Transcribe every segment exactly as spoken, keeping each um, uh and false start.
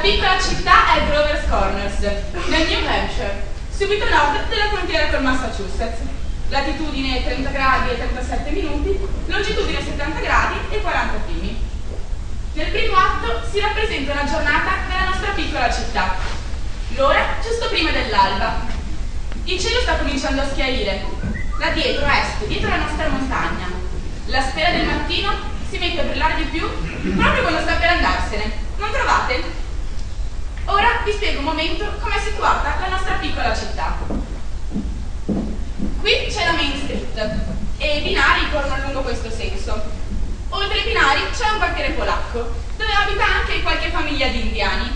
piccola città è Grover's Corners, nel New Hampshire, subito a nord della frontiera col Massachusetts. Latitudine trenta gradi e trentasette minuti, longitudine settanta gradi e quaranta primi. Nel primo atto si rappresenta una giornata nella nostra piccola città. L'ora giusto prima dell'alba. Il cielo sta cominciando a schiarire. Da dietro, a est, dietro la nostra montagna. La sfera del mattino si mette a brillare di più proprio quando sta per andarsene. Non trovate? Ora vi spiego un momento come è situata la nostra piccola città. Qui c'è la Main Street e i binari corrono lungo questo senso. Oltre ai binari c'è un quartiere polacco, dove abita anche qualche famiglia di indiani.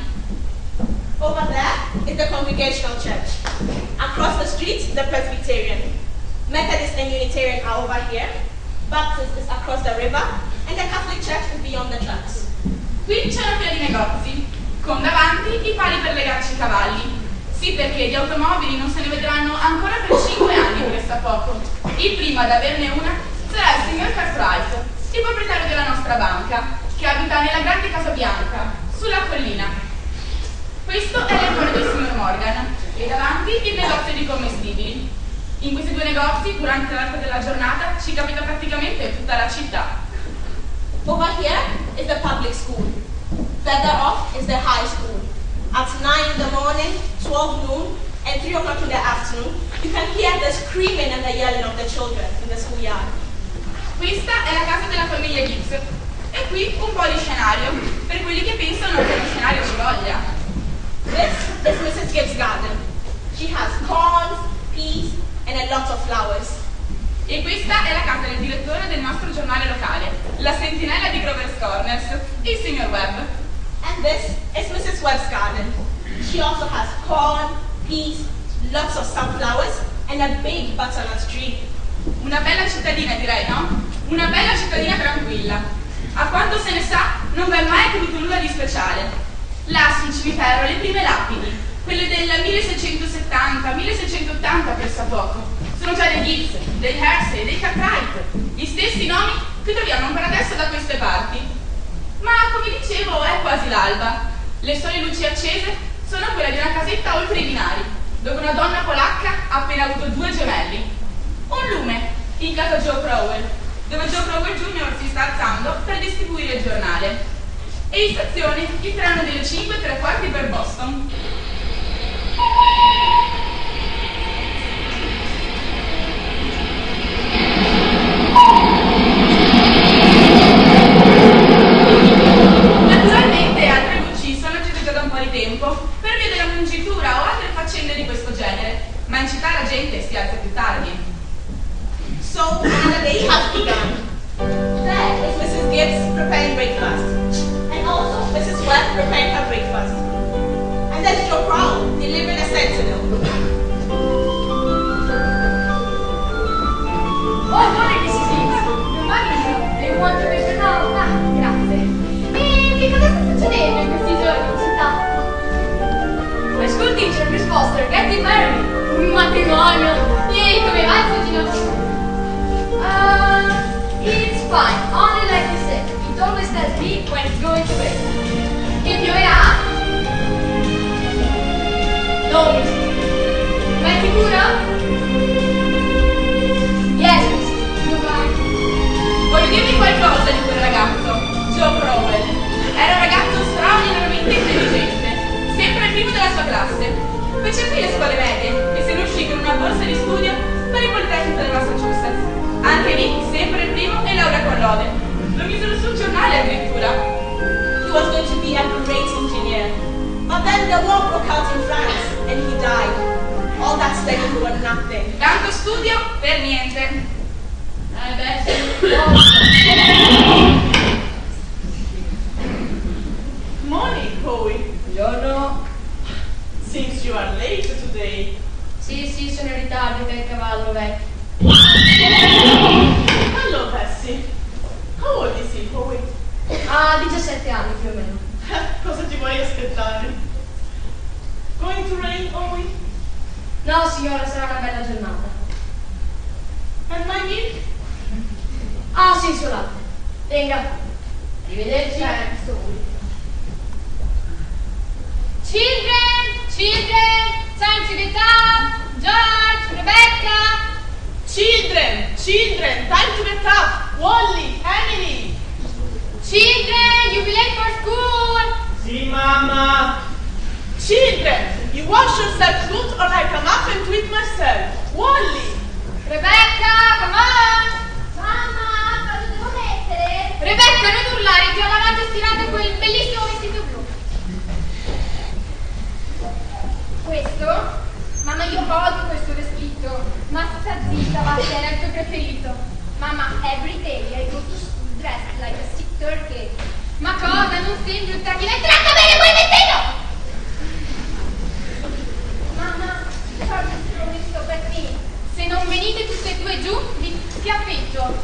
Over there is the Congregational Church. Across the street, the Presbyterian. Methodist and Unitarian are over here. Baptist is across the river. And the Catholic Church is beyond the tracks. Qui c'è una fila di negozi, con davanti i pali per legarci i cavalli. Sì, perché di automobili non se ne vedranno ancora per cinque anni, presta poco. Il primo ad averne una sarà il signor Cartwright, il proprietario della nostra banca, che abita nella grande casa bianca, sulla collina. Questo è l'errore del signor Morgan, e davanti il negozio di commestibili. In questi due negozi, durante l'arco della giornata, ci capita praticamente tutta la città. Over here is the public school. Further off is the high school. At nine in the morning, twelve noon, and three o'clock in the afternoon, you can hear the screaming and the yelling of the children in the schoolyard. Questa è la casa della famiglia Gibbs. E qui un po' di scenario, per quelli che pensano che uno scenario ci voglia. This is Missus Gibbs' garden. She has corn, peas, and a lot of flowers. E questa è la casa del direttore del nostro giornale locale, la sentinella di Grover's Corners, il signor Webb. And this is Missus Webb's garden. She also has corn, peas, lots of sunflowers, and a big butternut tree. Una bella cittadina, direi, no? Una bella cittadina tranquilla. A quanto se ne sa, non v'è mai accaduto nulla di speciale. Là sul cimitero le prime lapidi, quelle del milleseicentosettanta milleseicentottanta pressa poco, sono già dei Gibbs, dei Hersey, dei Cartwright, gli stessi nomi che troviamo ancora adesso da queste parti. Ma, come dicevo, è quasi l'alba. Le sole luci accese sono quelle di una casetta oltre i binari, dove una donna polacca ha appena avuto due gemelli. Un lume, in casa Joe Crowell, dove Joe Crowell Junior si sta alzando per distribuire il giornale. E in stazione il treno delle cinque e tre quarti per Boston. Naturalmente altre luci sono accese già da un po' di tempo per via della mungitura o altre faccende di questo genere, ma in città la gente si alza più tardi. So another day has begun. There is Missus Gibbs preparing breakfast. And also Missus Webb preparing her breakfast. And there's Joe Crowell delivering a sentinel. Oh, buona missus Gibbs. Non va e quanto questo no? Ah, grazie. E che cosa sta succedendo in questi giorni in città? My school teacher, Miss Foster, getting married. Un matrimonio. E come va il cugino? Uh, it's fine, only like you said. It always tells me when it's going to rain. E pioverà? No, miss. Ma è sicuro? Yes, miss. Goodbye. Voglio dirvi qualcosa di quel ragazzo, Joe Crowell. Era un ragazzo straordinariamente intelligente, sempre il primo della sua classe. Fece qui le scuole medie e se ne uscì con una borsa di studio per il Politecnico del Massachusetts. Anche lì, sempre il primo e laurea con lode. Lo misero sul giornale addirittura. He was going to be a great engineer. But then the war broke out in France and he died. All that study for nothing. Tanto studio per niente. Eh beh, sì. Morning, Chloe. Buongiorno. Seems you are late today. Sì, sì, sono in ritardo per il cavallo vecchio. Hello, Bessie. How old is he, Chloe? Ha diciassette anni più o meno. Cosa ti vuoi aspettare? Going to rain, Chloe? No, signora, sarà una bella giornata. And my milk? Ah, sì, il suo latte. Venga. Arrivederci. Thanks, Chloe. Children, children, time to get up. George, Rebecca. Children, children, time to get up. Wally, Emily. Children, you be late for school. Sì, mamma. Children, you wash yourself good or I come up and do it myself. Wally. Rebecca, come on. Mamma, cosa devo mettere? Rebecca, non urlare, ti ho lavato e stirato quel bellissimo vestito blu. Questo? Mamma, io odio questo vestito. Ma sta zitta, va, era il tuo preferito. Mamma, every day I go to school dressed like a sick turkey. Ma cosa? Non sembri un tacchino e tratta bene quel vestito! Mamma, George is throwing stuff at me. Se non venite tutte e due giù, vi schiaffeggio.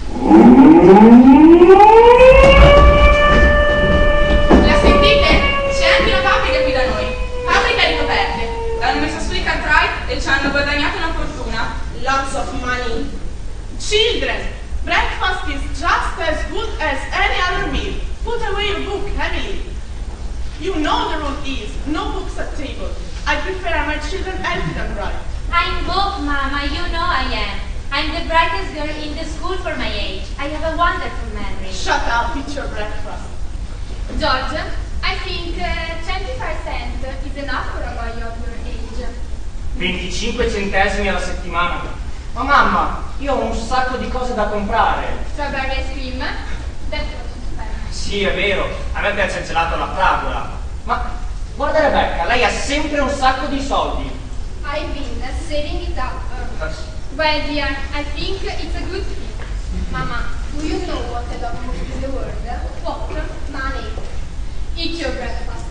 La sentite? C'è anche una fabbrica qui da noi. Fabbrica di coperte. L'hanno messa su i Cartwright e ci hanno guadagnato una fortuna. Lots of money. Children, breakfast is just as good as any other meal. Put away your book, Emily. You know the rule is no books at table. I prefer my children healthy than bright. I'm both, Mama. You know I am. I'm the brightest girl in the school for my age. I have a wonderful memory. Shut up, eat your breakfast. George, I think uh, twenty-five cents is enough for a boy of your age. venticinque centesimi alla settimana. Ma mamma, io ho un sacco di cose da comprare. Strawberry ice cream? That's what you spend. Sì, è vero, a me piace il gelato alla fragola. Ma guarda Rebecca, lei ha sempre un sacco di soldi. I've been saving it up. Well, dear, I think it's a good thing. Mama, do you know what I love most in the world? What? Money. Eat your breakfast.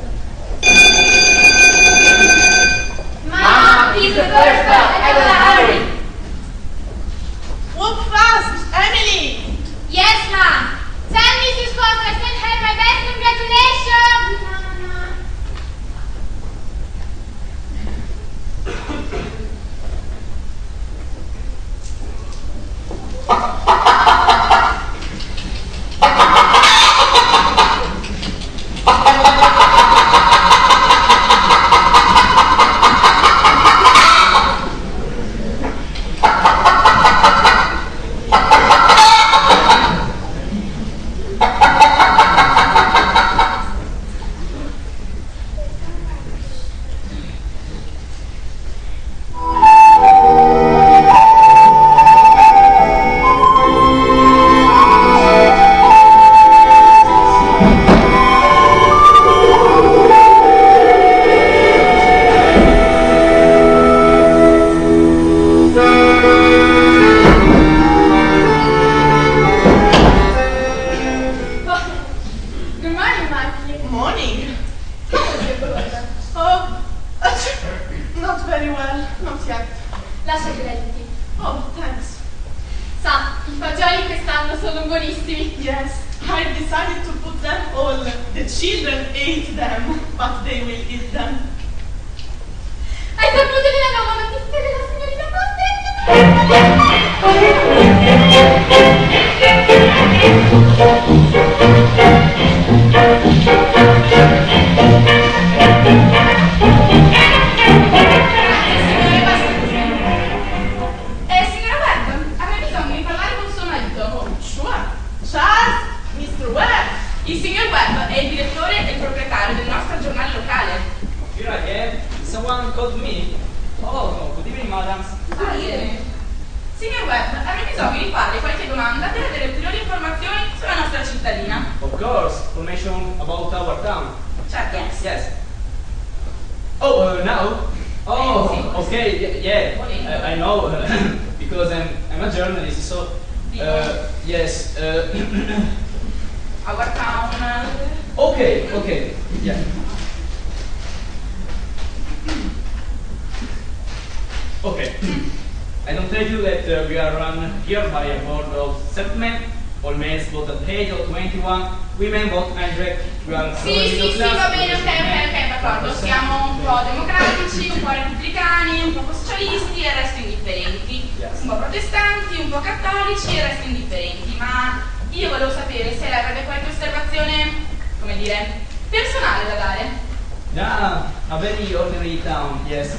Mama, eat the breakfast. I will hurry. Walk fast, Emily. Yes, ma'am. Tell Missus Foster I sent her my best congratulations. Yeah, a very ordinary town, yes.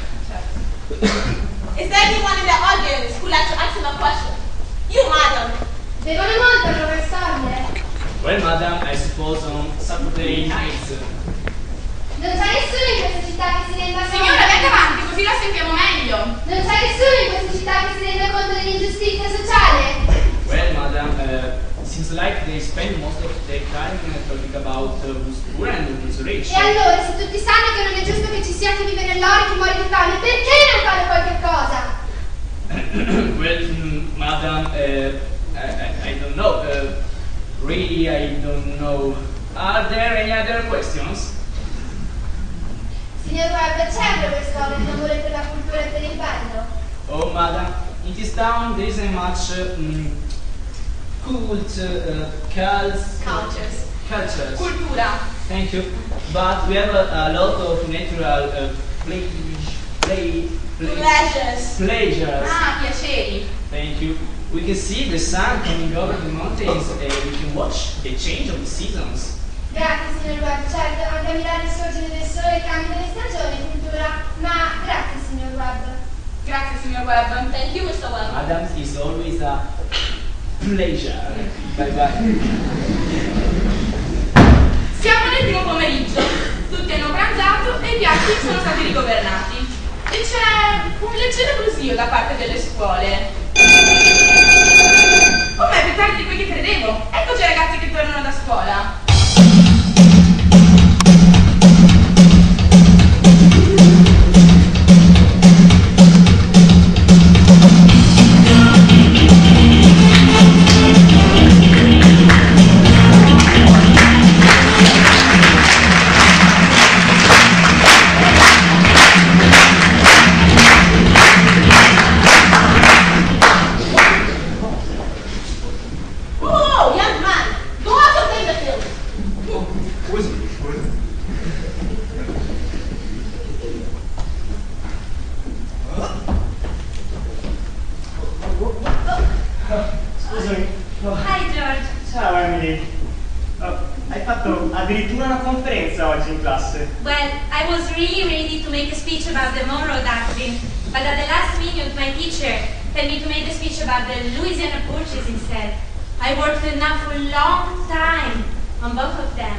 Is there anyone in the audience who'd like to ask him a question? You, madam. Bevono molto, professore. Well, madam, I suppose on Saturday nights. Non c'è nessuno in questa città che si renda conto. Signora, venga avanti, così la sentiamo meglio. Non c'è nessuno in questa città che si renda conto dell'ingiustizia sociale. Well, madam, uh, it seems like they spend most of their time talking about uh, who's poor and who's rich. E allora, se tutti sanno che non è giusto che ci sia chi vive nell'oro e chi muore di fame, perché non fare qualche cosa? Well, mm, madam, uh, I, I, I don't know. Uh, really, I don't know. Are there any other questions? Signor Webb, c'è un professore un amore per la cultura e per il bello? Oh, madam, in this town there isn't much uh, mm, cult, uh, cults, Cultures. cultures. Cultura. Thank you. But we have a, a lot of natural uh, play, play, play, Pleasures. pleasures. Ah, piaceri. Thank you. We can see the sun coming over the mountains and we can watch the change of the seasons. Grazie, signor Webb. Certo, anche ammirare il sorgere del sole e il cambio delle stagioni, cultura. Ma grazie, signor Webb. Grazie, signor Webb. Thank you, Mister Webb. Madam, it's always a pleasure. Bye bye. Siamo nel primo pomeriggio. Tutti hanno pranzato e i piatti sono stati rigovernati. E c'è un leggero brusio da parte delle scuole. Oh, ma è più tardi di quel che credevo. Eccoci i ragazzi che tornano da scuola. Whoa, young man. Go out and play the field. Who is it? Who is it? Scusami. Oh, Hi, George. ciao Emily. Oh, hai fatto addirittura una conferenza oggi in classe. Well, I was really ready to make a speech about the Monroe Doctrine, but at the last minute, my teacher told me to make the speech about the Louisiana Purchase instead. I worked enough for a long time on both of them.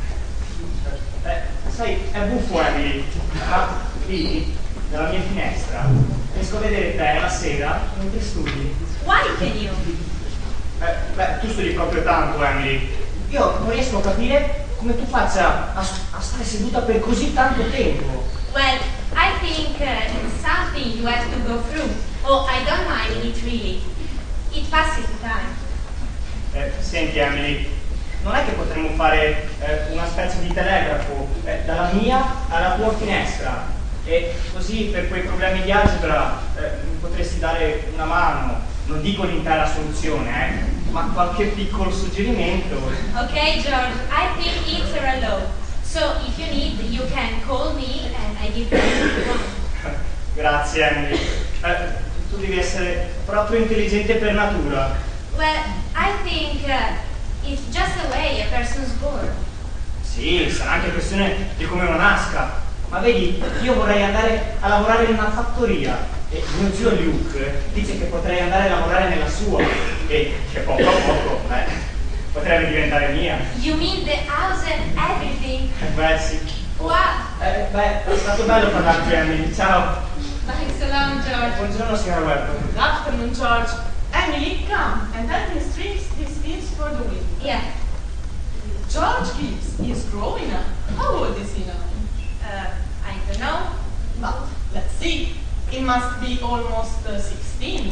Eh, sai, è buffo Emily, ma lì, dalla mia finestra, riesco a vedere te la sera mentre studi. Why can you? Eh, beh, tu studi proprio tanto Emily. Io non riesco a capire come tu faccia a, a stare seduta per così tanto tempo. Well, I think uh, it's something you have to go through. Oh, I don't mind it really. It passes the time. Eh, senti Emily, non è che potremmo fare eh, una specie di telegrafo eh, dalla mia alla tua finestra e così per quei problemi di algebra eh, mi potresti dare una mano, non dico l'intera soluzione, eh, ma qualche piccolo suggerimento. Okay, George, I think it's a law. So if you need, you can call me and I give you one. Grazie Emily. Eh, tu devi essere proprio intelligente per natura. Well, I think uh, it's just the way a person's born. Sì, sarà anche questione di come uno nasca. Ma vedi, io vorrei andare a lavorare in una fattoria e mio zio Luke dice che potrei andare a lavorare nella sua e che poco a poco, beh, potrebbe diventare mia. You mean the house and everything? Eh, beh, sì. Wow! Eh, beh, è stato bello parlarti, Emily. Ciao. Thanks a lot, George. Buongiorno, signora Webb. Good afternoon, George. Emily, come and help me string these beans for the wind. Yeah. George Gibbs is growing up. How old is he now? Uh, I don't know. But let's see. He must be almost uh, sixteen.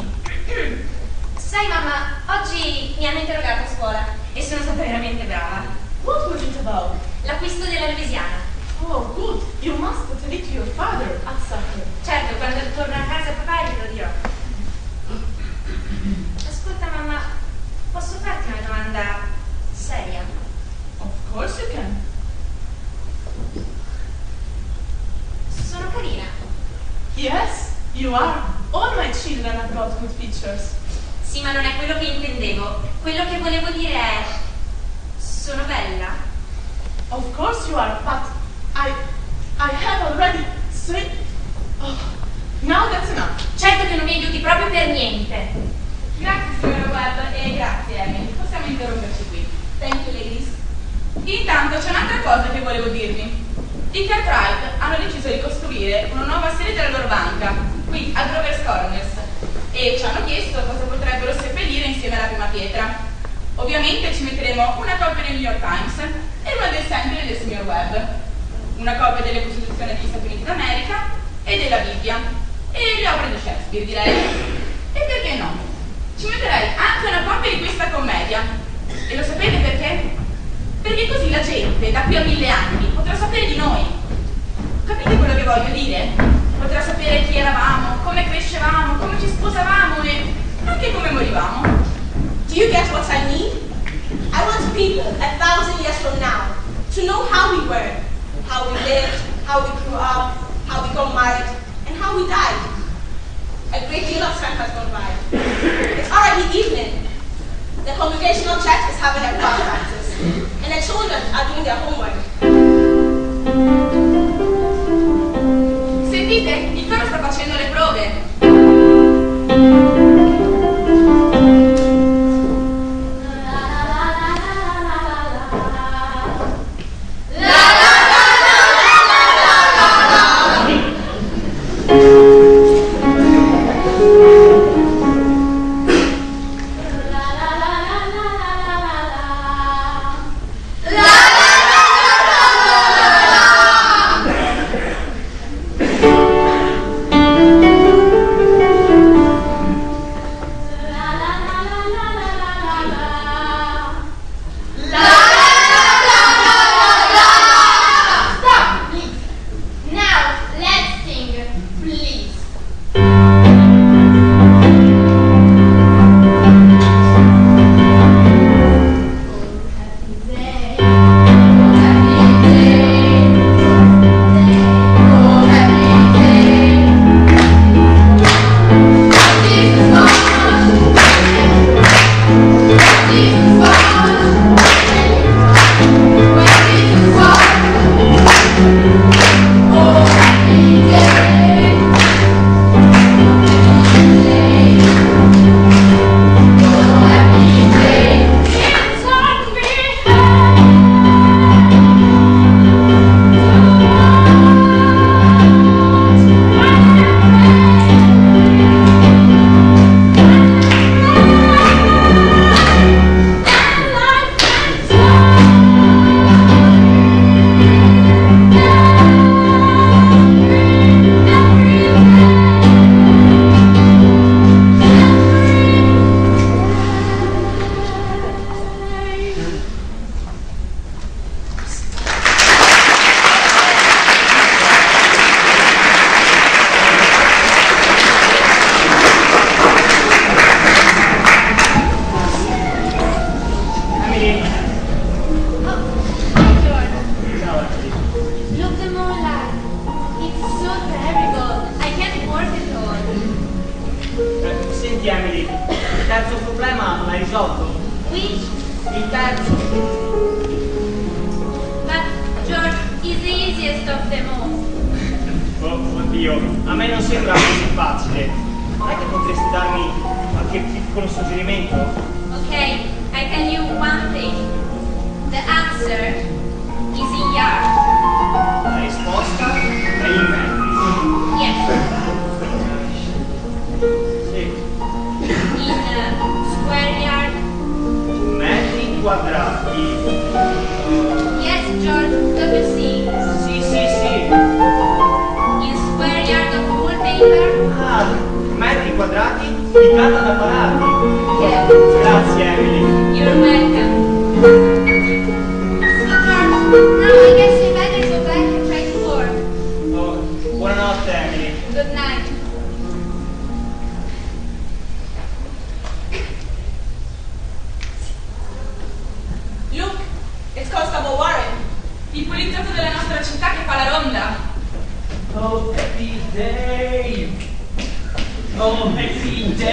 Sai mamma, oggi mi hanno interrogato a scuola e sono stata veramente brava. What was it about? L'acquisto della Louisiana. Oh, good. You must tell it to your father at supper. Certo, quando torno a casa papà glielo dirò. Ascolta mamma, posso farti una domanda seria? Of course you can. Sono carina? Yes, you are. All my children have got good pictures. Sì, ma non è quello che intendevo. Quello che volevo dire è... sono bella? Of course you are, but I I have already said... Oh, now that's enough. Certo che non mi aiuti proprio per niente. Grazie signora Webb e grazie Emily, possiamo interromperci qui. Thank you, ladies. Intanto c'è un'altra cosa che volevo dirvi. I Cartwright hanno deciso di costruire una nuova sede della loro banca, qui a Grover's Corners, e ci hanno chiesto cosa potrebbero seppellire insieme alla prima pietra. Ovviamente ci metteremo una copia del New York Times e una del Sentinel del signor Webb, una copia delle Costituzioni degli Stati Uniti d'America e della Bibbia, e le opere di Shakespeare, direi. E perché no? Ci metterei anche una copia di questa commedia. E lo sapete perché? Perché così la gente, da qui a mille anni, potrà sapere di noi. Capite quello che voglio dire? Potrà sapere chi eravamo, come crescevamo, come ci sposavamo e anche come morivamo. Do you get what I mean? I want people a thousand years from now to know how we were, how we lived, how we grew up, how we got married, and how we died. A great deal of time has gone by. It's already evening. The congregational church is having a choir practice, and the children are doing their homework. Sentite, il coro sta facendo le prove.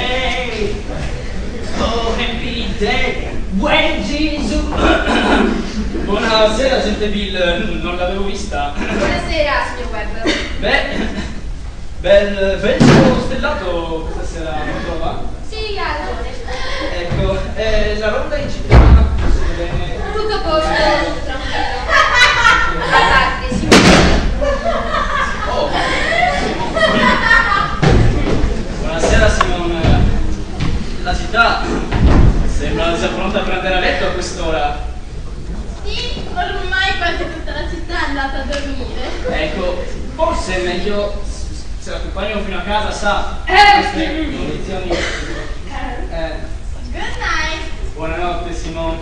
When Jesus Buonasera, gente Bill, non l'avevo vista. Buonasera, signor Webb. Beh, bel, bel cielo stellato questa sera, non trova? Sì, ha ragione. Ecco, eh, la ronda in città, se va bene. Tutto a posto, tranquillo. Passate, signor. Oh. Buonasera, Simone. La città sembra già pronta a prendere a letto a quest'ora. Sì, ormai quasi tutta la città è andata a dormire. Ecco, forse è meglio se l'accompagnano fino a casa, sa, Eh, queste sì. condizioni. Eh, Good night. buonanotte, Simone.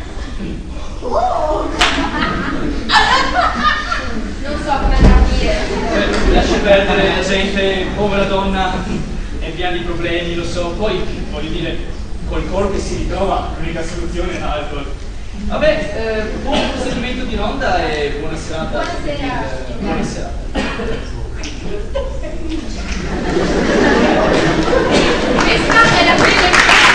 Non so come andrà a dire. Eh, lascia perdere la gente, povera donna, è piena di problemi, lo so. Poi, voglio dire, col corpo che si ritrova, l'unica soluzione è l'alcol. Vabbè, eh, buon proseguimento di ronda e buona serata. Buonasera. Eh, buona serata. Questa è la prima.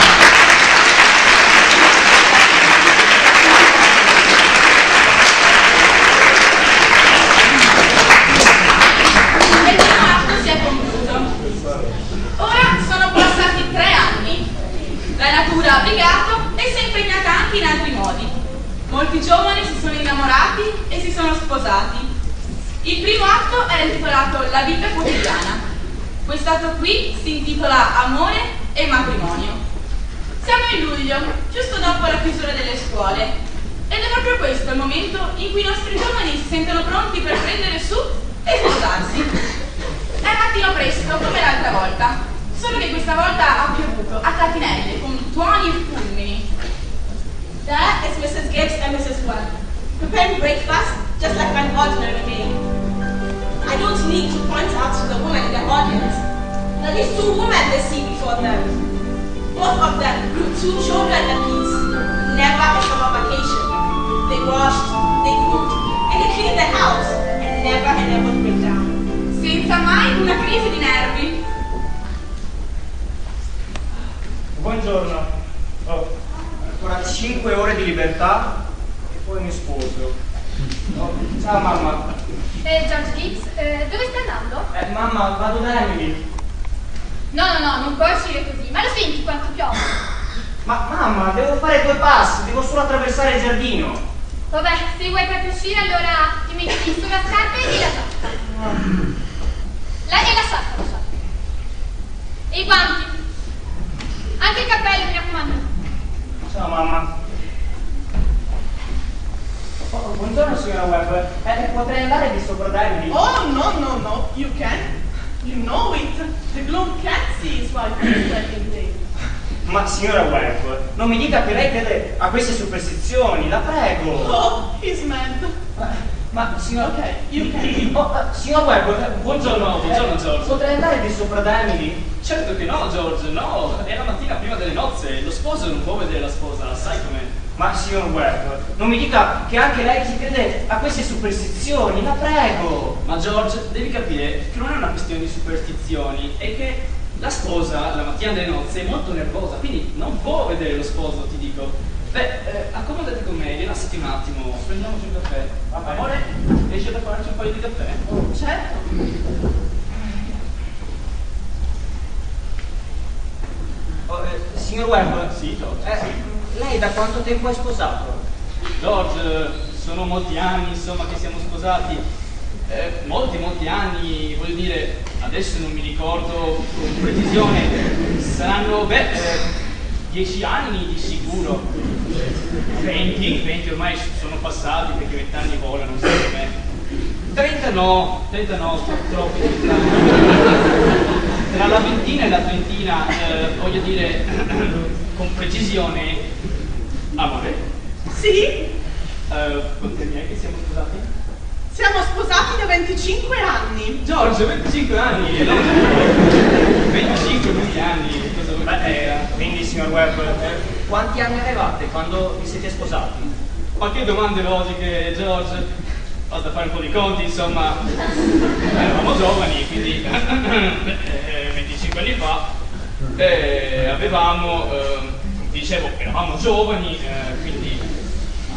Il primo atto si è concluso. Ora sono passati tre anni. La natura ha brigato e si è impegnata anche in altri modi. Molti giovani si sono innamorati e si sono sposati. Il primo atto è intitolato La vita quotidiana. Quest'atto qui si intitola Amore e matrimonio. Siamo in luglio, giusto dopo la chiusura delle scuole, ed è proprio questo il momento in cui i nostri giovani si sentono pronti per prendere su e sposarsi. È mattino presto, come l'altra volta, solo che questa volta ha piovuto a catinelle, con tuoni e fulmini. There is Missus Gibbs and Missus Webb, preparing breakfast just like an ordinary day. I don't need to point out to the women in the audience that these two women they see before them. Both of them grew two children apiece, never a summer vacation. They washed, they cooked, and they cleaned the house, and never a nervous breakdown. Senza mai una crisi di nervi. Buongiorno. Oh, ancora cinque ore di libertà e poi mi sposo. Oh, ciao mamma. Eh, George Gibbs, eh, dove stai andando? Eh, mamma, vado da Emily. No, no, no, non puoi uscire così. Ma lo senti quanto piove? Ma mamma, devo fare due passi, devo solo attraversare il giardino. Vabbè, se vuoi proprio uscire allora ti metti sulla scarpa e la giacca. La, e la sacca, lo so. E i guanti. Anche il cappello, mi raccomando. Ciao mamma. Oh, buongiorno signora Webb. Eh, potrei andare di sopra da Emily? Oh, no, no, no, you can. You know it. The gloom can't see his wife on his wedding day. Ma signora Webb, non mi dica che lei crede a queste superstizioni, la prego. Oh, he's mad. Ma signora... Ok, you can. Oh, eh, signora Webb, eh, Buongiorno, buongiorno George. potrei andare di sopra da Emily? Certo che no, George, no. È la mattina prima delle nozze. Lo sposo non può vedere la sposa, sai com'è. Ma signor Webb, non mi dica che anche lei ci crede a queste superstizioni, la prego. Ma George, devi capire che non è una questione di superstizioni, è che la sposa, la mattina delle nozze, è molto nervosa, quindi non può vedere lo sposo, ti dico. Beh, eh, accomodati con me, rilassati un attimo, prendiamoci un caffè. Vabbè. Amore, riesci a farci un paio di caffè? Oh, certo. Oh, eh, signor Webb, Sì, George. eh, lei da quanto tempo è sposato? George, sono molti anni, insomma, che siamo sposati. Eh, molti, molti anni, voglio dire, adesso non mi ricordo con precisione. Saranno, beh, eh, dieci anni di sicuro. Venti, venti ormai sono passati perché vent'anni volano, sai com'è. Trenta no, trenta no, troppi vent'anni. Tra la ventina e la trentina, eh, voglio dire, con precisione, amore, Sì, eh, quanti anni è che siamo sposati? siamo sposati da venticinque anni. George, venticinque anni, no? venticinque lunghi anni, cosa vuoi Beh, dire? eh, quindi signor Webb, eh, quanti anni avevate quando vi siete sposati? Ma che domande logiche, George? Basta fare un po' di conti, insomma. Eravamo giovani, quindi eh, venticinque anni fa, eh, avevamo, eh, dicevo, eravamo giovani, eh, quindi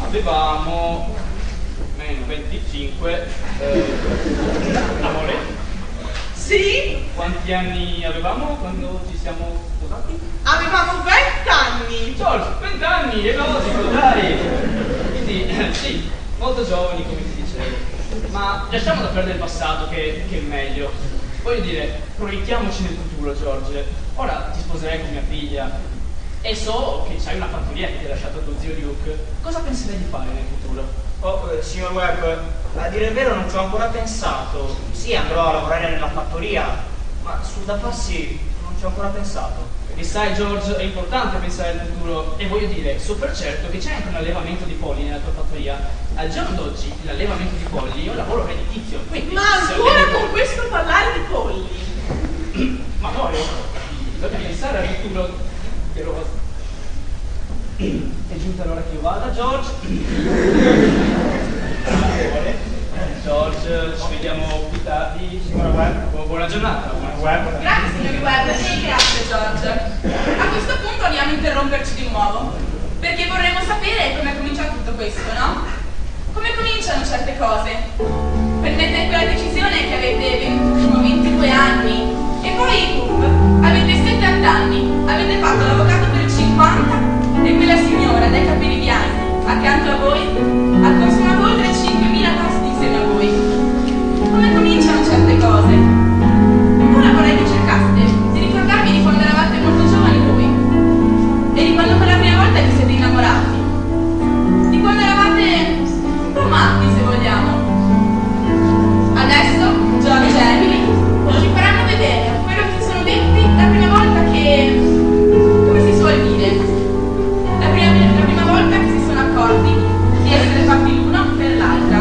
avevamo meno venticinque. Eh, amore? Sì? Quanti anni avevamo quando ci siamo sposati? Avevamo vent'anni. George, vent'anni, è logico, dai. Quindi, sì, molto giovani, come ti dicevo. Ma lasciamo da perdere il passato, che, che è meglio. Voglio dire, proiettiamoci nel futuro, George. Ora ti sposerai con mia figlia. E so che c'hai una fattoria che ti ha lasciato tuo zio Luke. Cosa penserai di fare nel futuro? Oh, eh, signor Webb, a dire il vero non ci ho ancora pensato. Sì, andrò a lavorare nella fattoria, ma sul da farsi non ci ho ancora pensato. E sai, George, è importante pensare al futuro. E voglio dire, so per certo che c'è anche un allevamento di polli nella tua fattoria. Al giorno d'oggi l'allevamento di polli è un lavoro redditizio. Quindi, Ma se ancora allevi con polli- questo parlare di polli? Ma no, devi pensare al futuro delle È giunta l'ora che io vada, George. George, ci vediamo più tardi. Signora Webb, Bu- Buona giornata. Buona Webb. Grazie signori Webb e grazie George. A questo punto andiamo a interromperci di nuovo, perché vorremmo sapere come comincia tutto questo, no? Come cominciano certe cose? Prendete quella decisione che avete ventuno, ventidue anni e poi boom, avete settanta anni, avete fatto l'avvocato per cinquanta e quella signora dai capelli bianchi accanto a voi ha consumato oltre cinquemila pasti insieme a voi. Come cominciano certe cose? Ora vorrei che cercaste di ricordarvi di quando eravate molto giovani voi e di quando per la prima volta vi siete innamorati, di quando eravate un po' matti se vogliamo. Adesso George e Emily ci faranno vedere quello che si sono detti la prima volta che, come si suol dire, la prima, la prima volta che si sono accorti di essere fatti l'uno per l'altra.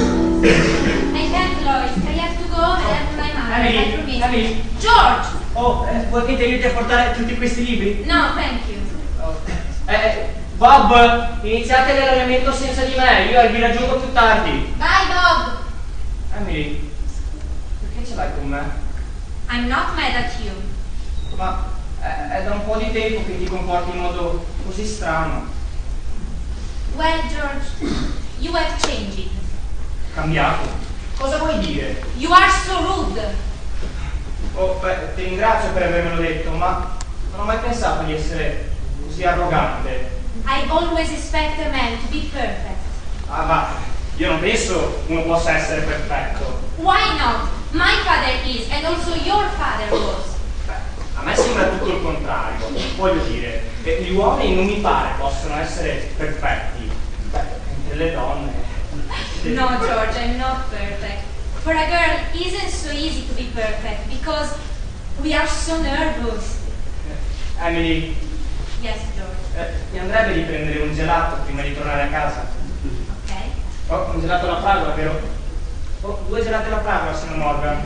I can't, Lois. I have to go and have my mother. I Emily, promise. Emily. George! Oh, eh, vuoi che ti aiuti a portare tutti questi libri? No, thank you. Oh. Eh, Bob, iniziate l'allenamento senza di me, io vi raggiungo più tardi. Bye, Bob. Emily, perché ce l'hai con me? I'm not mad at you. Ma è, è da un po' di tempo che ti comporti in modo così strano. Well, George, you have changed. Cambiato? Cosa vuoi dire? You are so rude. Oh, beh, ti ringrazio per avermelo detto, ma non ho mai pensato di essere così arrogante. I always expect a man to be perfect. Ah, ma io non penso uno possa essere perfetto. Why not? My father is, and also your father was. Beh, a me sembra tutto il contrario. Voglio dire, che gli uomini non mi pare possono essere perfetti. Beh, mentre le donne... No, George, I'm not perfect. For a girl, it isn't so easy to be perfect because we are so nervous. Emily, Yes, George. eh, mi andrebbe di prendere un gelato prima di tornare a casa? Ok. Oh, un gelato alla fragola, vero? Oh, due gelati alla fragola, signor Morgan.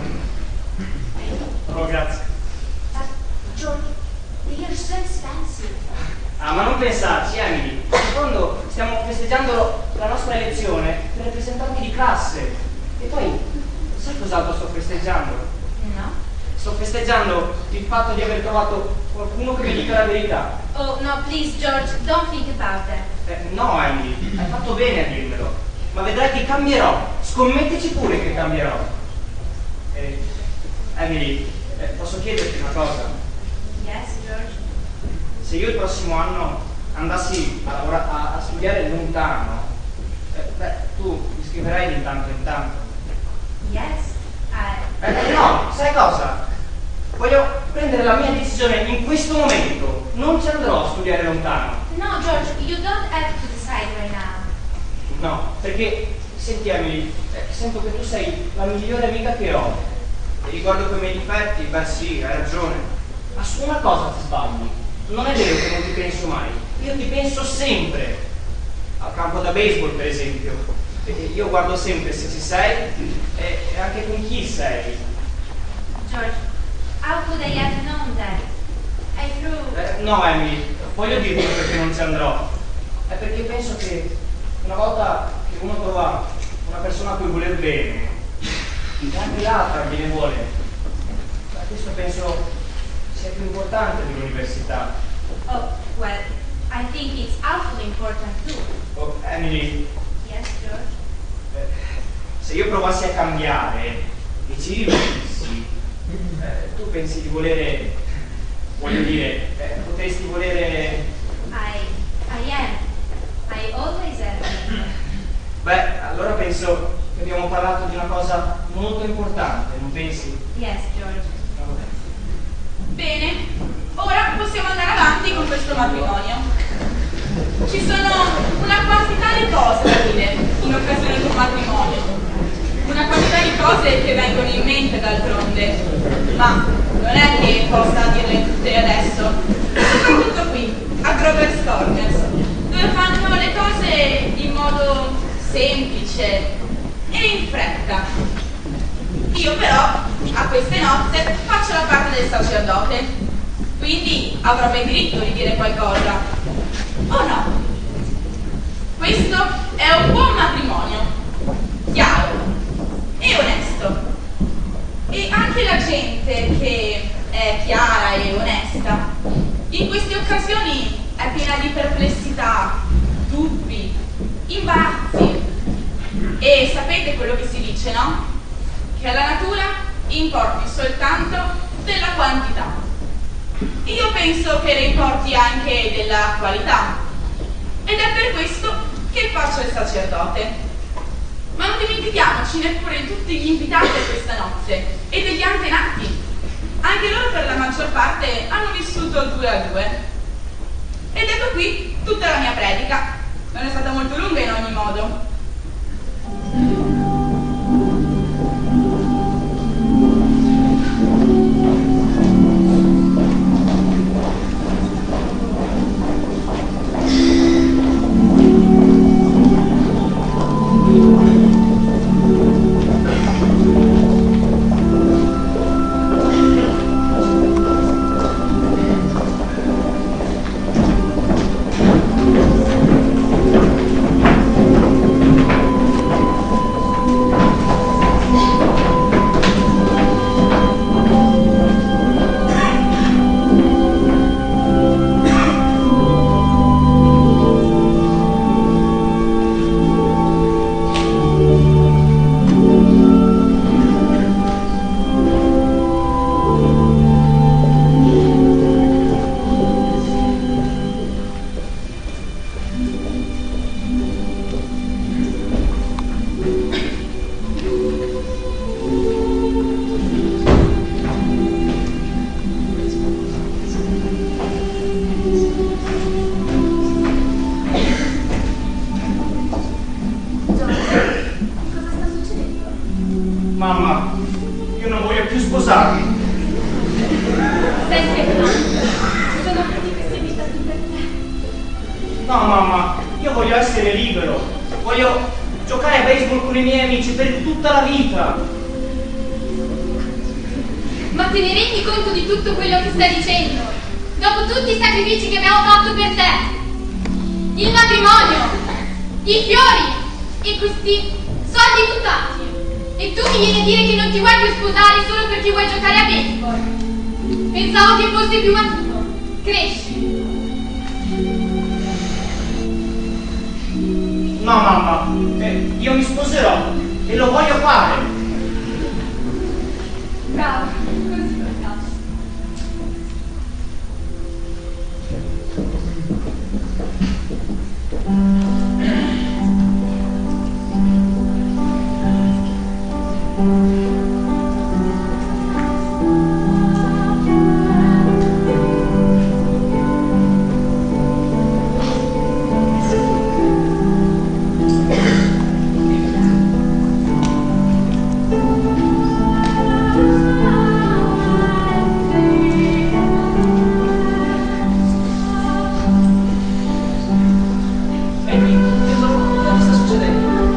Oh, grazie. Uh, George, they are so expensive. Ah, ma non pensarci, Emily. Quando stiamo festeggiando la nostra elezione per rappresentanti di classe. E poi, sai cos'altro sto festeggiando? No? Sto festeggiando il fatto di aver trovato qualcuno che mi dica la verità. Oh, no, please, George, don't think about that. Eh, no, Emily, hai fatto bene a dirmelo. Ma vedrai che cambierò. Scommettici pure che cambierò. Eh, Emily, eh, posso chiederti una cosa? Yes, George. Se io il prossimo anno andassi a, lavora- a, a studiare lontano, eh, beh, tu mi scriverai di tanto in tanto. Yes, I... Eh, no, sai cosa? Voglio prendere la mia decisione in questo momento. Non ci andrò a studiare lontano. No, George, you don't have to decide right now. No, perché, senti Emily, eh, sento che tu sei la migliore amica che ho. E riguardo quei miei difetti, beh sì, hai ragione. Ma su una cosa ti sbagli. Non è vero che non ti penso mai. Io ti penso sempre. Al campo da baseball, per esempio. Perché io guardo sempre se ci sei e, e anche con chi sei. George, how could I have known that? I threw... Eh, no, Emily, voglio dirti perché non ci andrò. È perché penso che una volta che uno trova una persona a cui voler bene, e anche l'altra gliene vuole, ma questo penso sia più importante dell'università. Oh, well, I think it's awfully important too. Oh, Emily, Yes, George? eh, se io provassi a cambiare e ci riuscissi, eh, tu pensi di volere, voglio dire, eh, potresti volere... I, I am. I always am. Beh, allora penso che abbiamo parlato di una cosa molto importante, non pensi? Yes, George. No, vabbè. Bene, ora possiamo andare avanti con questo matrimonio. Ci sono una quantità di cose da dire in occasione di un matrimonio, una quantità di cose che vengono in mente d'altronde, ma non è che possa dirle tutte adesso, soprattutto qui, a Grover's Corners, dove fanno le cose in modo semplice e in fretta. Io però a queste nozze faccio la parte del sacerdote, quindi avrò ben diritto di dire qualcosa. O no? Questo è un buon matrimonio, chiaro e onesto. E anche la gente che è chiara e onesta in queste occasioni è piena di perplessità, dubbi, imbarazzi. E sapete quello che si dice, no? Che alla natura importi soltanto della quantità. Io penso che le importi anche della qualità. Ed è per questo che faccio il sacerdote. Ma non dimentichiamoci neppure di tutti gli invitati a questa nozze e degli antenati. Anche loro per la maggior parte hanno vissuto due a due. Ed ecco qui tutta la mia predica. Non è stata molto lunga in ogni modo. Mamma, io non voglio più sposarmi. Stai scherzando? Sono tutti questi invitati per te. No, mamma, io voglio essere libero. Voglio giocare a baseball con i miei amici per tutta la vita. Ma te ne rendi conto di tutto quello che stai dicendo? Dopo tutti i sacrifici che abbiamo fatto per te, il matrimonio, i fiori e questi soldi buttati. E tu mi vieni a dire che non ti vuoi più sposare solo perché vuoi giocare a baseball? Pensavo che fossi più maturo. Cresci. No, mamma, eh, io mi sposerò e lo voglio fare. Bravo, così lo faccio.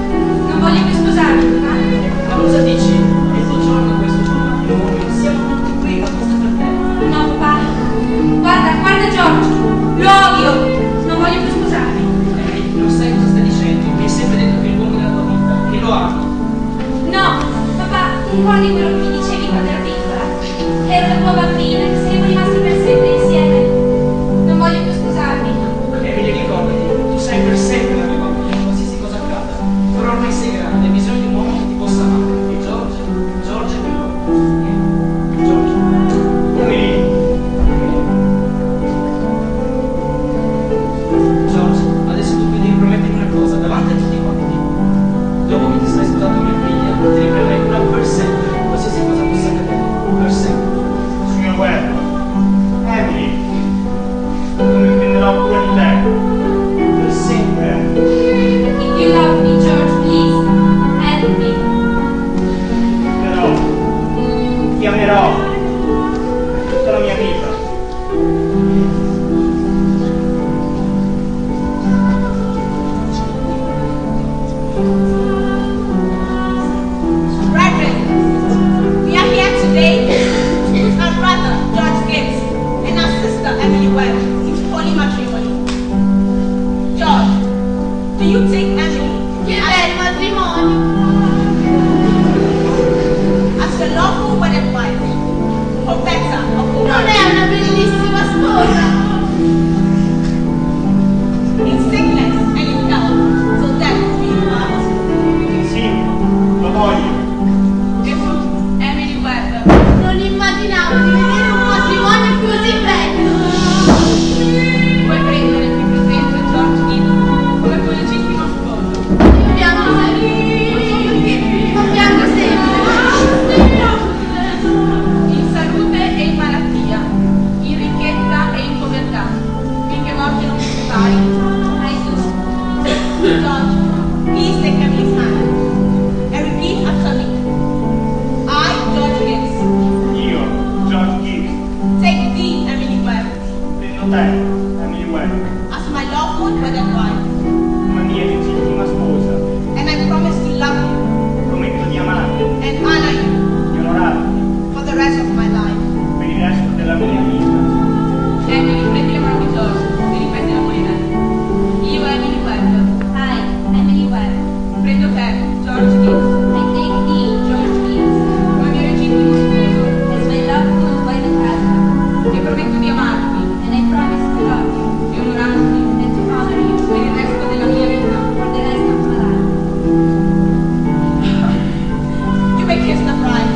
Ma cosa dici? E tu giorno, questo giorno, noi siamo amerò per tutta la mia vita. Brethren, we are here today with our brother George Gibbs and our sister Emily Webb into holy matrimony. George, do you take Emily Che bel matrimonio! as your lawful wedded wife, or better, of the Non è una bellissima sposa! in sickness and in health, till death do you part? Sì, lo voglio. E tu, Emily Webb, Non immaginavo di vedere un matrimonio così bello! vuoi prendere qui presente George Gibbs come tuo legittimo sposo? Io piango sempre! Ma piango sempre! In salute e in malattia, in ricchezza e in povertà, finché morte non vi separi. I do. George, please take Emily's hand and repeat after me. I, George Gibbs, Io, George Gibbs, take thee, Emily Webb, prendo te, Emily Webb, as my lawful wedded wife, come mia legittima sposa. and I promise to love you Prometto di amarti, and honor you di onorarti for the rest of my life. per il resto della mia vita. Emily, prendi le mani di George e ripeti la movimento. Io, Emily Webb, I, Emily Webb, prendo te, George Gibbs, I take thee, George Gibbs, come mio legittimo sposo as my lawful wedded husband, e prometto di amarti, and I promise to love you di onorarti and to honor you per il resto della mia vita. for the rest of my life. You may kiss the bride.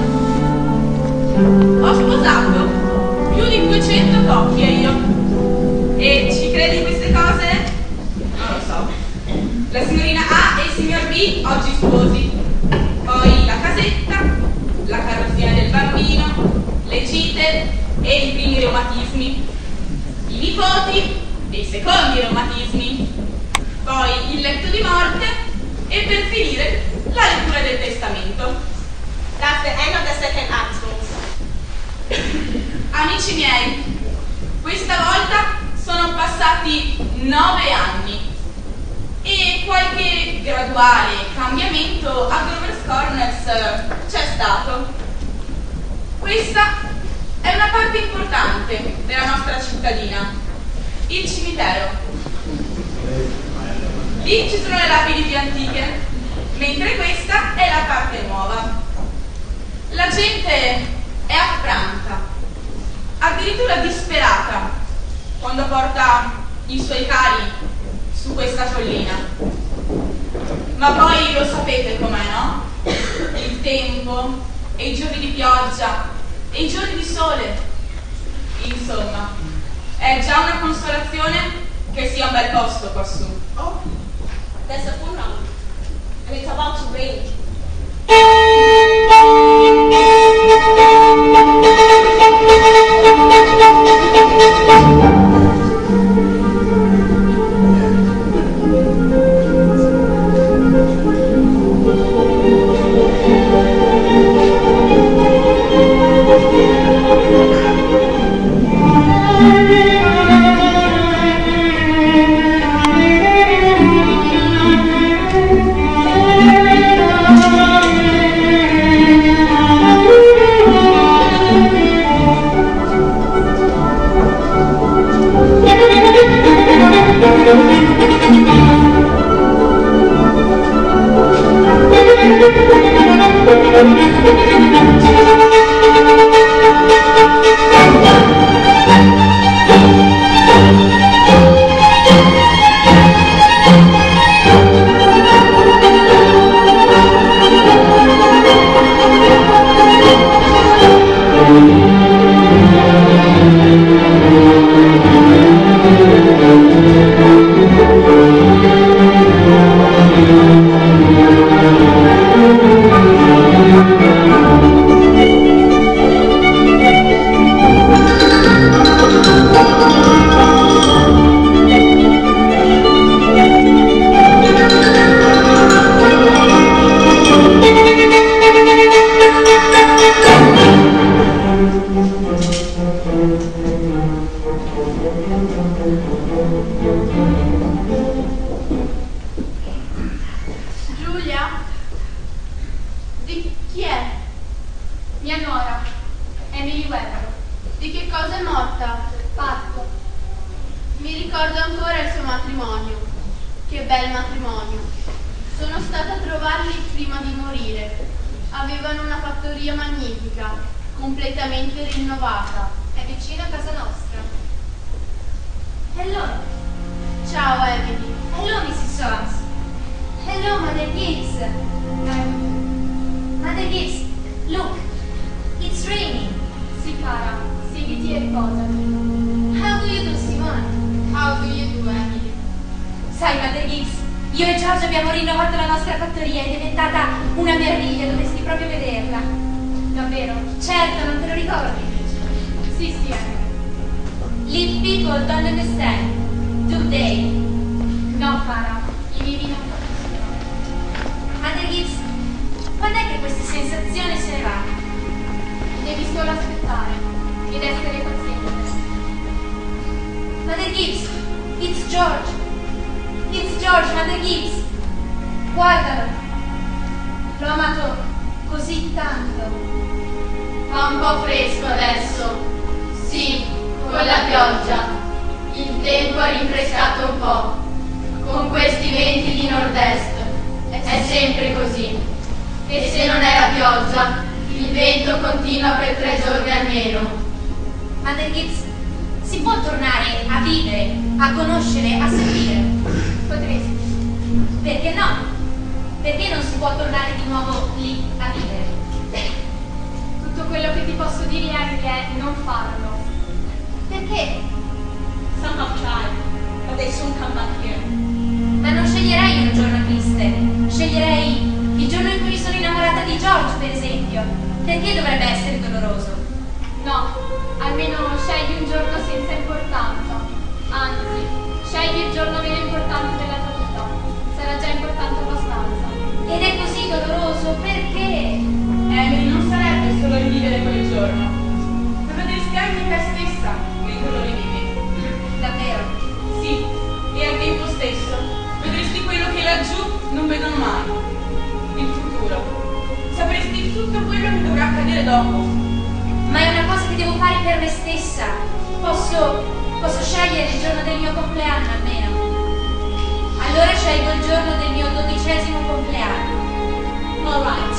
Ho sposato più di duecento coppie io. E ci credi queste cose? Non lo so. La signorina A e il signor B oggi sposi. Poi la casetta, la carrozzina del bambino, le gite e i primi reumatismi. I nipoti e i secondi reumatismi. Poi il letto di morte e per finire la lettura del testamento. That's the end of the second act, folks. Amici miei, questa volta sono passati nove anni e qualche graduale cambiamento a Grover's Corners c'è stato. Questa è una parte importante della nostra cittadina, il cimitero. Lì ci sono le lapidi più antiche, mentre questa è la parte nuova. La gente è affranta, addirittura disperata, quando porta i suoi cari su questa collina. Ma poi lo sapete com'è, no? Il tempo, e i giorni di pioggia, e i giorni di sole. Insomma, è già una consolazione che sia un bel posto quassù. Oh, there's a funeral, and it's about to rain. Thank you. Emily Webber. Di che cosa è morta? Parto. Mi ricordo ancora il suo matrimonio. Che bel matrimonio. Sono stata a trovarli prima di morire. Avevano una fattoria magnifica, completamente rinnovata. È vicino a casa nostra. Hello. Ciao Emily. Hello, missus Soames. Hello, Mother Gibbs. Um, Mother Gibbs, look. It's raining. Sì, cara, siediti e riposati. How do you do, Simone? How do you do, Emily? Sai, Mother Gibbs, io e George abbiamo rinnovato la nostra fattoria, è diventata una meraviglia, dovresti proprio vederla. Davvero? Certo, non te lo ricordi? Sì, sì, Emily. Live people don't understand, do they? No, cara, i vivi non capiscono. Mother Gibbs, quando è che questa sensazione se ne va? Devi solo aspettare ed essere paziente. Mother Gibbs, it's George. It's George, Mother Gibbs. Guardalo. L'ho amato così tanto. Fa un po' fresco adesso. Sì, con la pioggia. Il tempo ha rinfrescato un po'. Con questi venti di nord-est. È sempre così. E se non è la pioggia, il vento continua per tre giorni almeno. Mother Gibbs, si può tornare a vivere, a conoscere, a sentire? Potresti. Perché no? Perché non si può tornare di nuovo lì a vivere? Tutto quello che ti posso dire è non farlo. Perché? Some have tried, but they soon come back here. Ma non sceglierei un giorno triste, sceglierei il giorno in cui mi sono innamorata di George, per esempio. Perché dovrebbe essere doloroso? No, almeno scegli un giorno senza importanza. Anzi, scegli il giorno meno importante della tua vita. Sarà già importante abbastanza. Ed è così doloroso, perché? Emily, non sarebbe solo rivivere quel giorno, ma vedresti anche te stessa mentre lo rivivi. Davvero? Sì, e al tempo stesso vedresti quello che laggiù non vedono mai. Il futuro. Sapresti tutto quello che dovrà accadere dopo. Ma è una cosa che devo fare per me stessa. Posso, posso scegliere il giorno del mio compleanno almeno. Allora scelgo il giorno del mio dodicesimo compleanno. All right.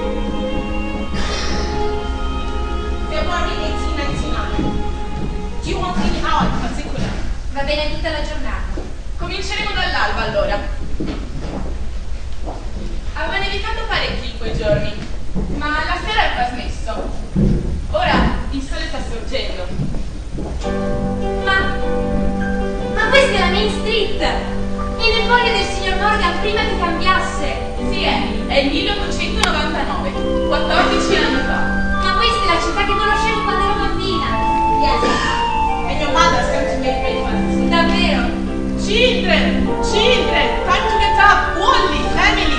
February eighteen ninety-nine. Do you want any hour in particular? Va bene tutta la giornata. Cominceremo dall'alba allora. Aveva nevicato parecchi in quei giorni, ma la sera aveva smesso. Ora il sole sta sorgendo. Ma... ma questa è la Main Street! E le foglie del signor Morgan prima che cambiasse! Sì, Emily, è il milleottocentonovantanove, quattordici anni fa. Ma questa è la città che conoscevo quando ero bambina! Yes. And your mother's going to make breakfast. Davvero? Children! Children! Time to get up! Wally! Emily!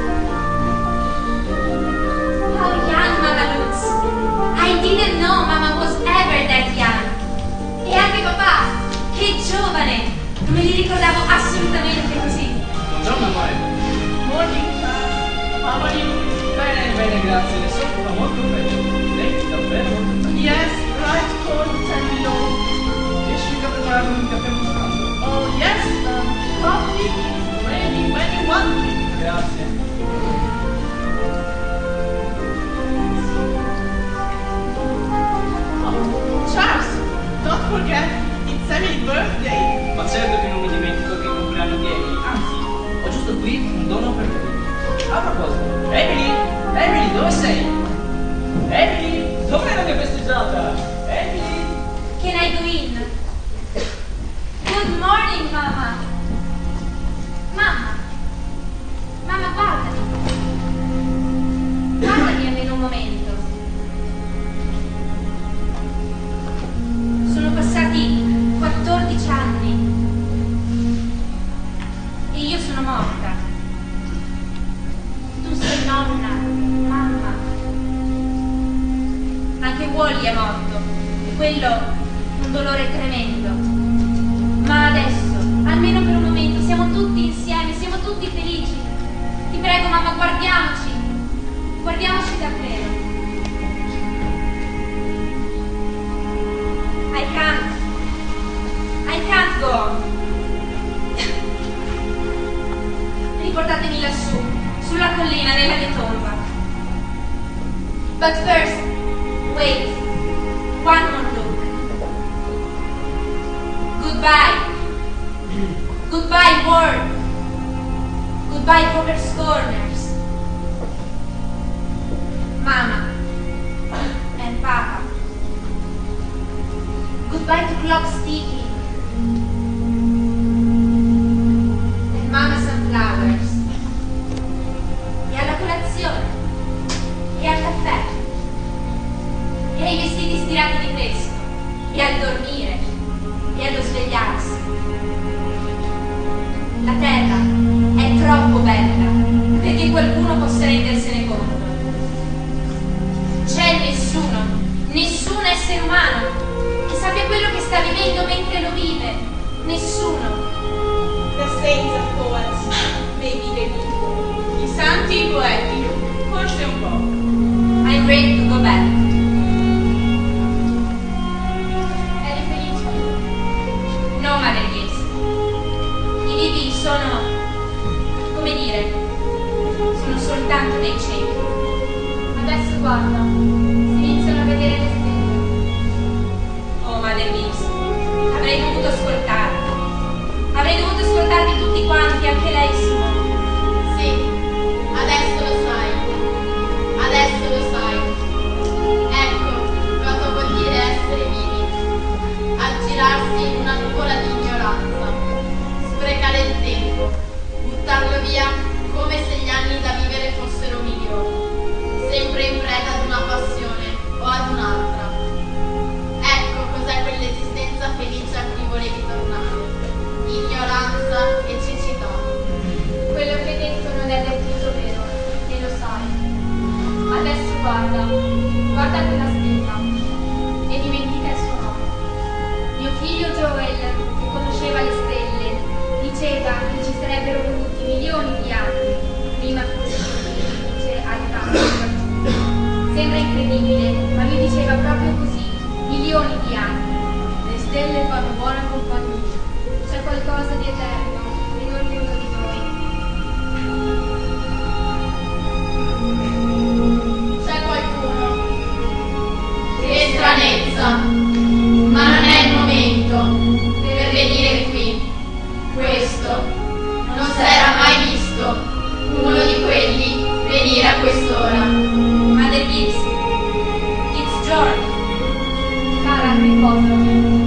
How young Mama looks! I didn't know Mama was ever that young! E anche papà! Che giovane! Non me li ricordavo assolutamente così! Buongiorno amore. Morning, child. How are you? Bene, bene, grazie. Le so fa molto bene. Lei davvero molto bene. Yes, right cold and low. Riesci mica a prepararmi un caffè mostrato? Oh, yes, um, coffee, ready when you want it. Grazie. Oh, Charles, don't forget, it's Emily's birthday. Ma certo che non mi dimentico che è il compleanno di Emily. Anzi, ho giusto qui un dono per lui. A proposito, Emily, Emily, dove sei? Emily, dov'è la mia festeggiata? Emily? Can I go in? Good morning, Mama! Mamma! Mamma, guardami! Guardami almeno un momento. Sono passati quattordici anni e io sono morta. Tu sei nonna, mamma. Anche Wally è morto, e quello un dolore tremendo. Ma adesso, almeno per un momento, siamo tutti insieme, siamo tutti felici. Ti prego, mamma, guardiamoci. Guardiamoci davvero. world. Goodbye Poker's Corners. Mama and Papa. Goodbye to Clock Sticky and Mama Sunflowers. E alla colazione, e al caffè, e ai vestiti stirati di presto, e al dormire, e allo svegliarsi. La terra è troppo bella perché qualcuno possa rendersene conto. C'è nessuno, nessun essere umano che sappia quello che sta vivendo mentre lo vive. Nessuno. The saints of poets, maybe they do. I santi e i poeti, forse un po'. I'm ready to go back. Eri felice? No, Mother Gibbs. I vivi sono, come dire, sono soltanto dei ciechi. Adesso guarda, si iniziano a vedere le stelle. Oh, Mother Gibbs, avrei dovuto ascoltarti. Avrei dovuto ascoltarvi tutti quanti, anche lei, Simone. Sì, adesso lo sai. Adesso lo sai. Ecco cosa vuol dire essere vivi. Aggirarsi in una nuvola di ignoranza. Sprecare il tempo. Buttarlo via come se gli anni da vivere fossero milioni. Sempre in preda ad una passione o ad un'altra. Ecco cos'è quell'esistenza felice a cui volevi tornare. Ignoranza e cecità. Quello che hai detto non è del tutto vero, e lo sai. Adesso guarda, guarda quella stella, e dimentica il suo nome. Mio figlio Joel, che conosceva le stelle, diceva che ci sarebbero voluti milioni di anni prima che queste luce arrivassero laggiù. Sembra incredibile, ma lui diceva proprio così, milioni di anni. Le stelle fanno buona compagnia. C'è qualcosa di eterno in ognuno di noi. C'è qualcuno. Che stranezza. Ma non è il momento per venire qui. Questo non s'era mai visto. Uno di quelli venire a quest'ora. Mother Gibbs, it's George. Cara, ricordati.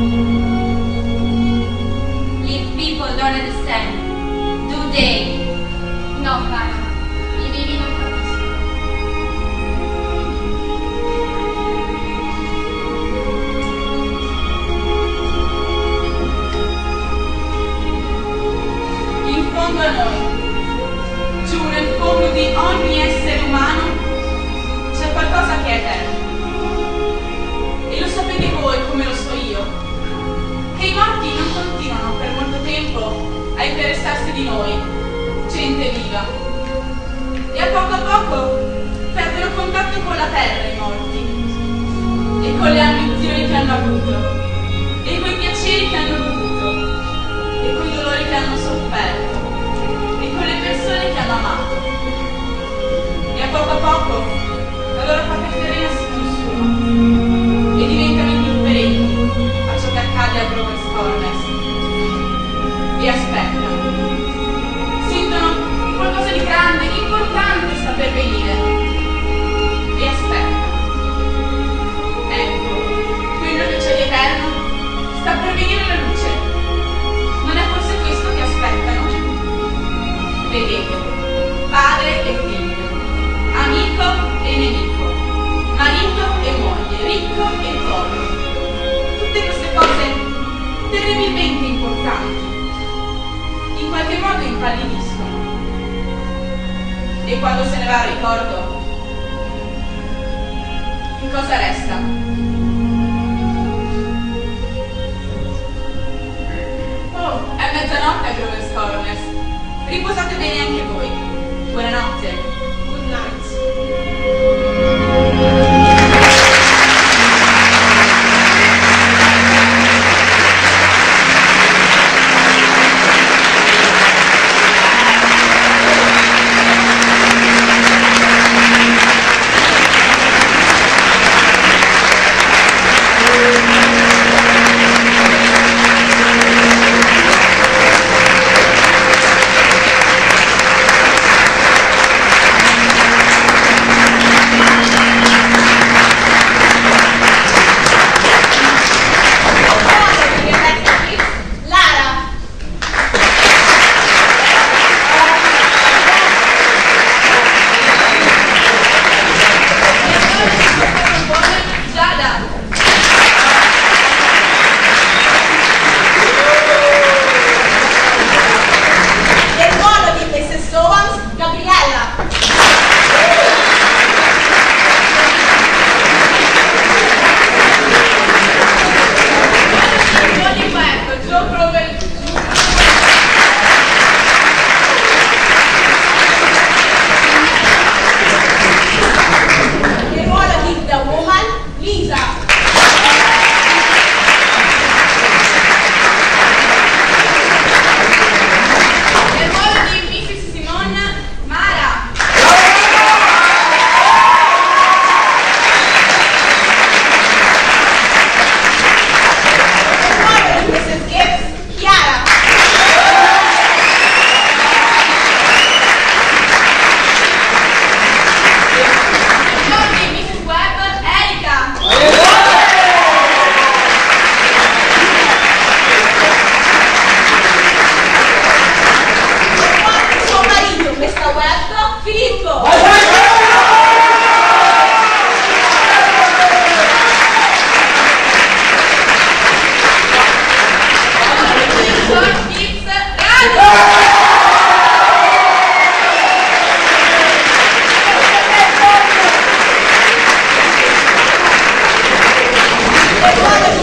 If people don't understand, do they? No, cara, i vivi non capiscono. In fondo a noi, giù nel fondo di ogni essere umano, c'è qualcosa che è eterno. E lo sapete voi come lo so io, che i morti non continuano per molto tempo a interessarsi di noi, gente viva. E a poco a poco perdono contatto con la terra i morti, e con le ambizioni che hanno avuto, e con i piaceri che hanno avuto, e con i dolori che hanno sofferto, e con le persone che hanno amato. E a poco a poco la loro propria serena si consuma e diventano indifferenti a ciò che accade a Grover's Corners. E aspettano. Sentono che qualcosa di grande, di importante sta per venire. E aspettano. Ecco, quello che c'è di eterno sta per venire la luce. Non è forse questo che aspettano? Vedete, padre e figlio, amico e nemico, marito e moglie, ricco e povero. Tutte queste cose terribilmente importanti in qualche modo impallidiscono. E quando se ne va il ricordo, che cosa resta? Oh, è mezzanotte a Grover's Corners. Riposate bene anche voi. Buonanotte. Good night.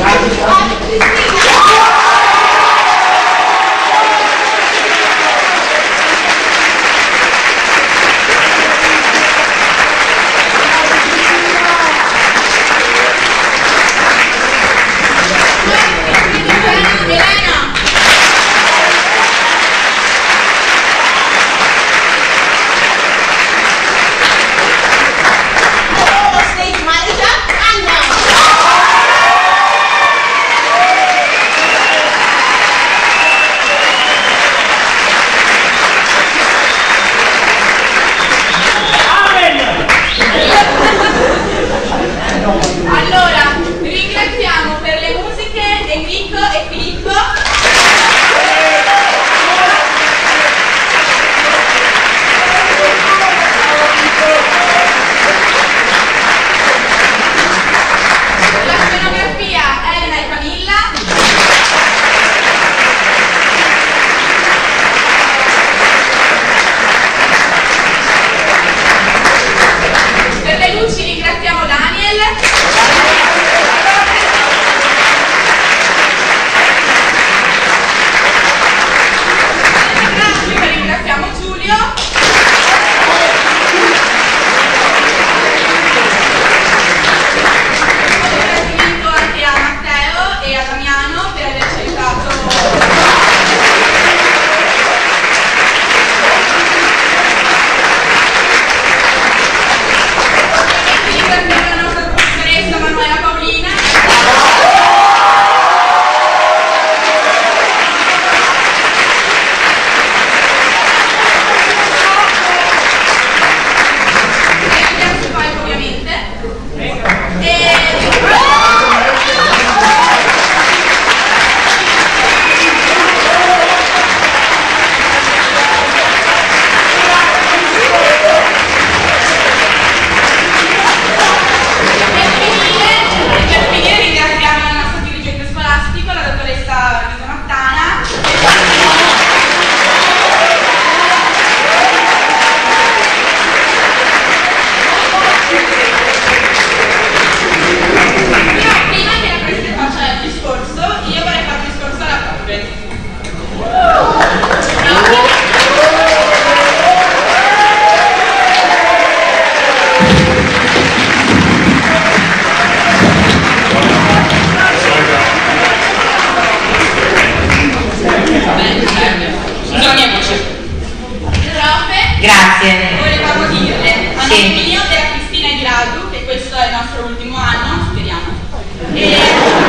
Grazie. Volevamo dirle a sì. nome mio della Cristina e di Radu che questo è il nostro ultimo anno, speriamo, e,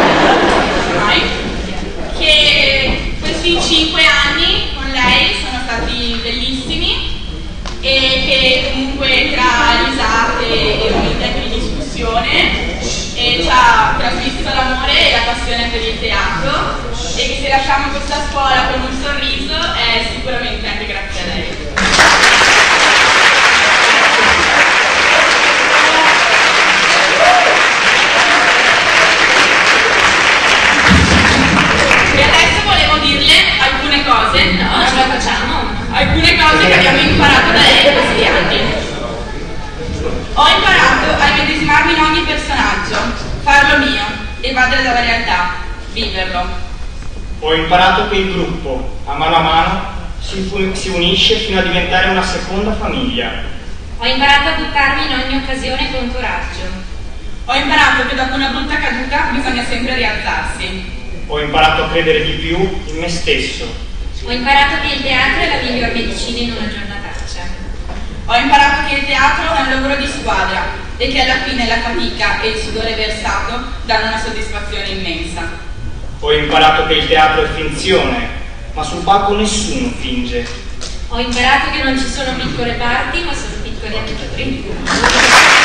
ormai, che questi cinque anni con lei sono stati bellissimi e che comunque tra risate e momenti di discussione e ci ha trasmesso l'amore e la passione per il teatro e che se lasciamo questa scuola con un sorriso è sicuramente anche grazie a lei. E adesso volevo dirle alcune cose, no, ce la facciamo, alcune cose che abbiamo imparato da lei in questi anni. Ho imparato a immedesimarmi in ogni personaggio, farlo mio, evadere dalla realtà, viverlo. Ho imparato che il gruppo, a mano a mano, si, si unisce fino a diventare una seconda famiglia. Ho imparato a buttarmi in ogni occasione con coraggio. Ho imparato che dopo una brutta caduta bisogna sempre rialzarsi. Ho imparato a credere di più in me stesso. Ho imparato che il teatro è la miglior medicina in una giornataccia. Ho imparato che il teatro è un lavoro di squadra e che alla fine la fatica e il sudore versato danno una soddisfazione immensa. Ho imparato che il teatro è finzione, ma sul palco nessuno finge. Ho imparato che non ci sono piccole parti, ma sono piccoli attori.